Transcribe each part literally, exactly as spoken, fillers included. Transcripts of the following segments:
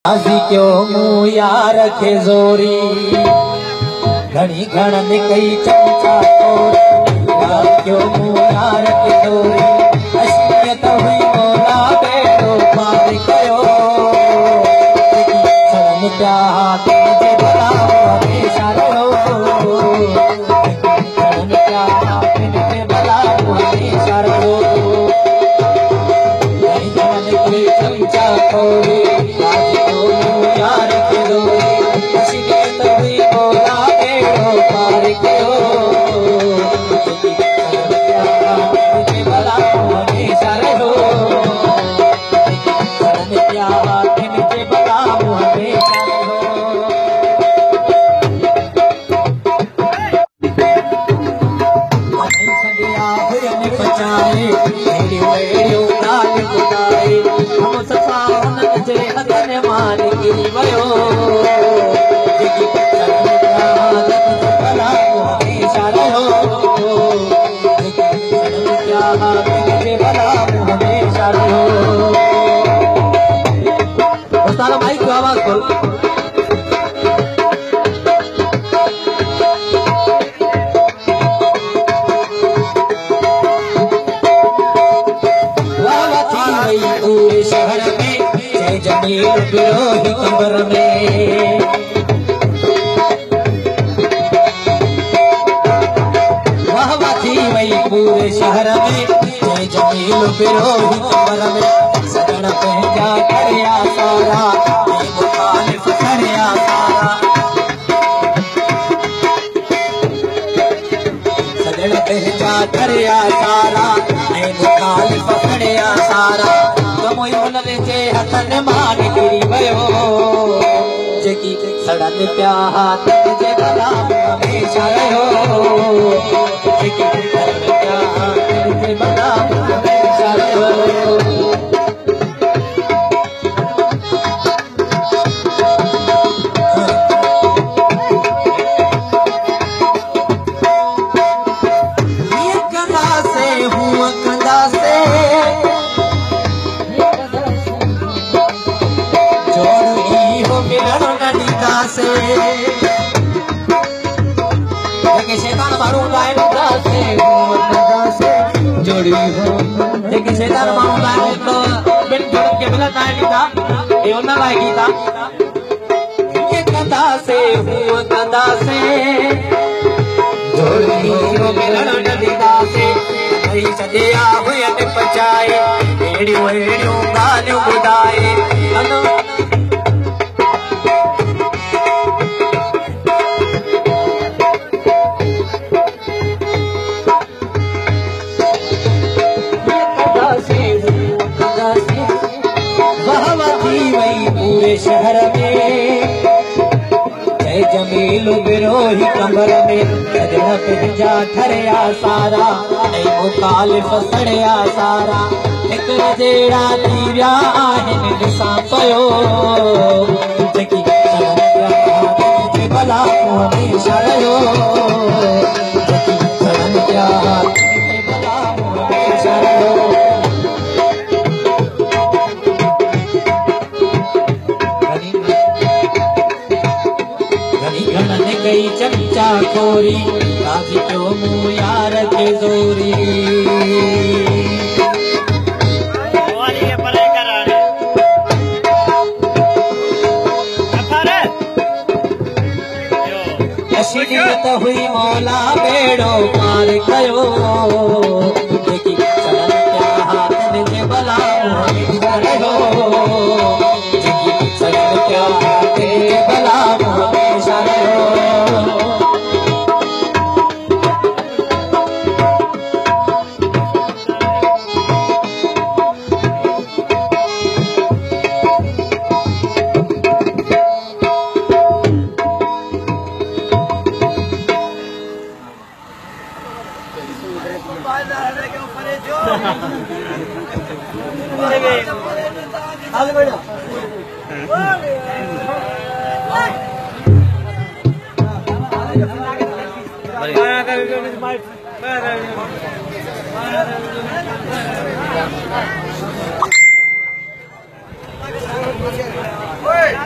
आजी क्यों मुँह यार के जोरी घड़ी घड़न कई चमचा तोरी क्यों मुँह यार के जोरी असलियत हुई मोला बेड़ो पार कयो शरण क्या हाथ मुझे भला हमेशा रहो शरण क्या हाथ मुझे भला हमेशा रहो घड़ी घड़न कई चमचा तोरी बिरोही कबर में वाह वाह थी वही पूरे शहर में जय जमील बिरोही कबर में सजन पहचा खड़िया सारा मुखालिफ खड़िया सारा सजन पहचा खड़िया सारा मुखालिफ खड़िया सारा मोई उन्हनि जे हथनि मान किरी वियो जेकी सड़न पिया हाथनि जे भला हमेशा रहियो जेकी सड़न पिया हाथनि जे भला हमेशा रहियो ये कंदा से हुआ कंदा से से लेकिन शैतान मारूंगा है खुदा से खुदा से जोड़ी हो लेकिन शैतान मारूंगा है तो बिन जोड़ के मिला नहीं था ये होना लायकी था ये कदा से हुआ कदा से जोड़ी हो मिलन नदीदा से नहीं सदिया हुए ने पचाए एड़ियो एड़ियो गालियों बुदाए शहर में जय जमील बिरोही कमर में सजन पंहिंजा ठरिया सारा ऐं मुखालिफ सड़िया सारा हिक जहिड़ा थी विया आहिनि ॾिसां पियो जेकी जे भला हमेशा रहियो जेकी सड़न पिया जे भला हमेशा रहियो कई चमचा खोरी राजी क्यों मुँह यार के जोरी असलियत हुई मौला बेड़ो पार कयो जेकी सड़न पिया हाथनि जे भला हमेशा रहियो जेकी सड़न पिया हाथनि जे भला हमेशा रहियो आगे बढ़ो Oi!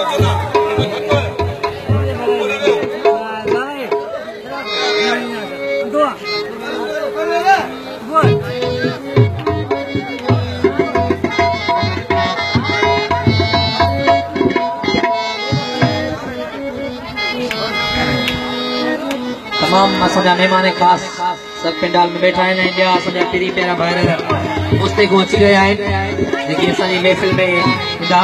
तमाम असांजा मेहमान खास सब पंडाल में बैठा है इंडिया असांजा पिरी प्यारा भाइर उस्ते को अची रहिया आहिनि जेकी असांजी महफ़िल में ईंदा।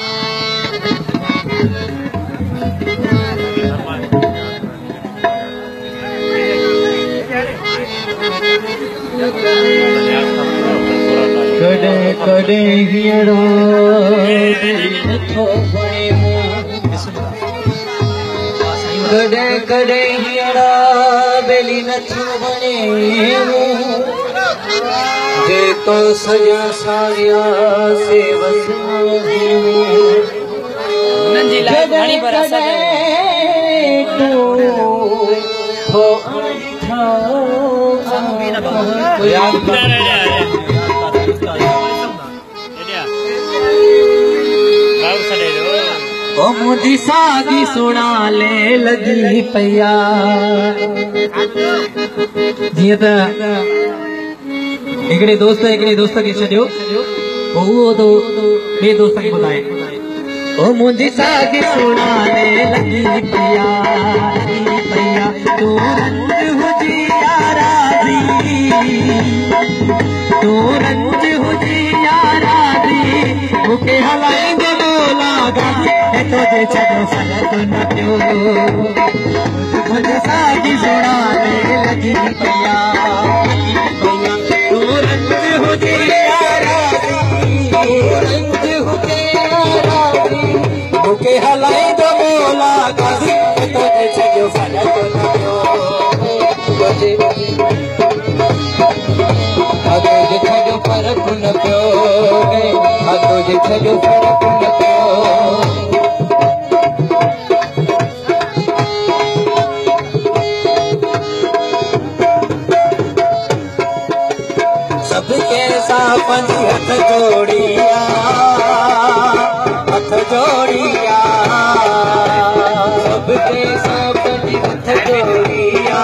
कॾहिं कॾहिं हीअरो नथो कॾहिं कॾहिं हीअरा बेली नथो बणे जेको सॼा सारिया से उन्हनि जी लाइ घणी पर असर हो ओ मुझी सागी सुना ले लगी पैया जीअं त हिकिड़े दोस्त हिकिड़े दोस्त खे छॾियो पोइ उहो तो ॿिए दोस्त खे ॿुधाए ओ मुझी सागी सुना ले लगी पैया पैया तू रंज हुजी यारा दी तू रंज हुजी यारा दी मूंखे हलाईंदो लागा तुझे छॾो फर्क न पियो मुझे सागी सुना ले लगी पैया पैया तू रंज हुजे यारा रंज हुजे यारा मूंखे हलाईंदो लागा तुझे छॾो फर्क न पियो तुझे तुझे छॾो फर्क न पियो तुझे छॾो फर्क न पियो पंजी हथ जोड़िया हथ जोड़िया सबके सब पंजी हथ जोड़िया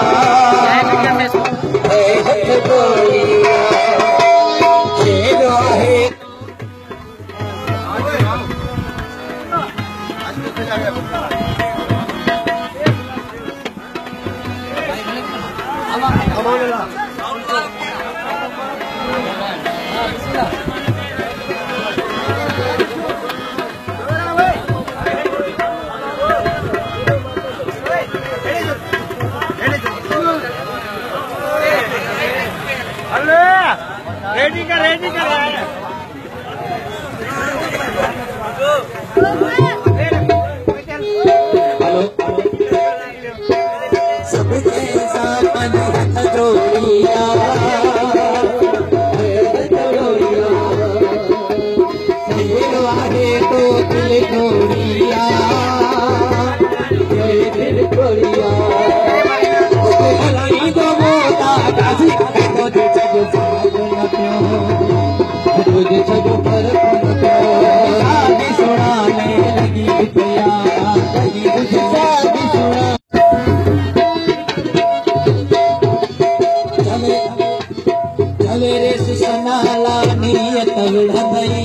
हथ जोड़िया खेलो है रेडी कर रेडी कर हेलो सबके साथ हथ जोड़िया तो दिल जोड़िया दिल जोड़िया हलाई तो मोटा गाजी तुझे छॾो फर्क न पियो तुझे छॾो फर्क न पियो सागी सुना ले लगी पैया लगी तुझे सागी सुना चले चले रे सुसनाला नियत विढ़ंदई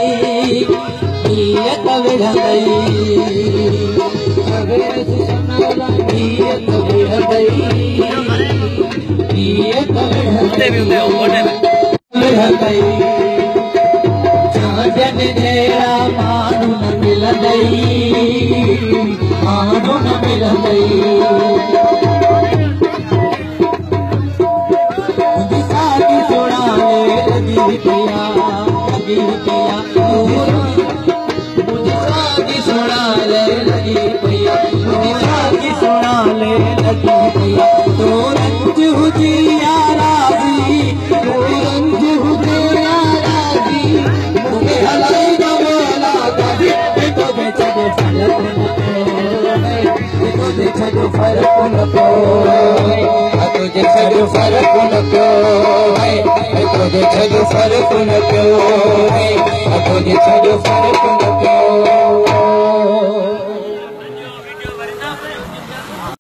नियत विढ़ंदई चले रे सुसनाला नियत विढ़ंदई चांदन जहिड़ा माण्हू न मिलंदई माण्हू न मिलंदई मुंहिंजी सागी सुना ले लगी पैया लगी पैया मुंहिंजी सागी सुना ले लगी पैया मुंहिंजी सागी सुना ले लगी पैया तो रंज हुजी यारा दी तो रंज हुजे यारा दी मूंखे हलाईंदो लागा तुझे छॾो फर्क न पियो तुझे छॾो फर्क न पियो तुझे छॾो फर्क न पियो तुझे छॾो फर्क न पियो तुझे छॾो फर्क